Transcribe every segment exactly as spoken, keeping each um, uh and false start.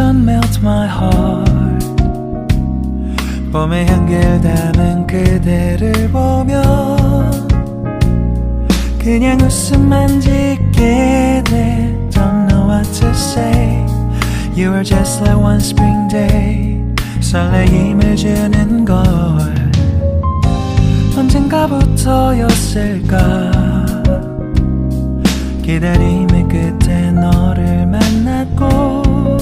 Don't melt my heart. 봄의 향기를 담은 그대를 보면 그냥 웃음만 짓게 돼. Don't know what to say. You were just like one spring day. 설레임을 주는 걸 언젠가부터였을까. 기다림의 끝에 너를 만났고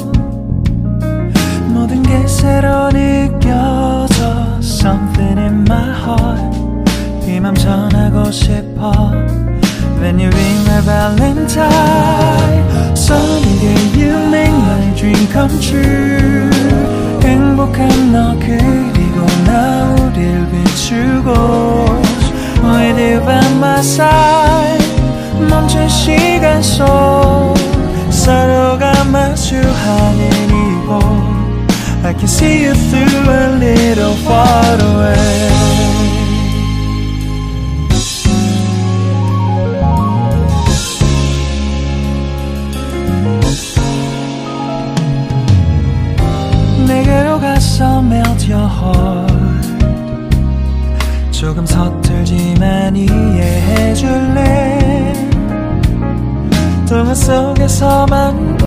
모든 게 새로 느껴져. Something in my heart. 이 맘 전하고 싶어. When you ring my valentine. Sunny day you make my dream come true. 행복한 너 그리고 나 우릴 비추고 With you by my side. 멈춘 시간 속 서로가 마주하는 이곳 I can see you through a little far away. 내게로 가서 melt your heart. 조금 서툴지만 이해해줄래. 동화 속에서만